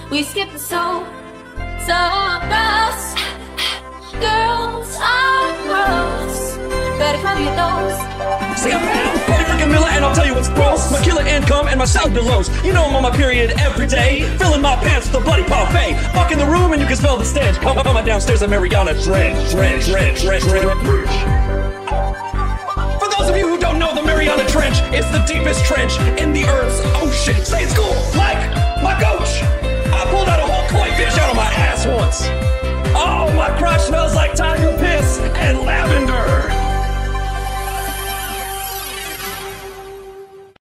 We skip the soul. So gross. Girls are gross. Better cover your nose. See, I'm Buddy freaking Miller, and I'll tell you what's gross. My killer income and my salad belows. You know I'm on my period every day, filling my pants with a bloody parfait. Walk in the room and you can smell the stench. On my downstairs at Mariana Trench. For those of you who don't know, the Mariana Trench is the deepest trench in the Earth's ocean. Say it's cool, like my coach.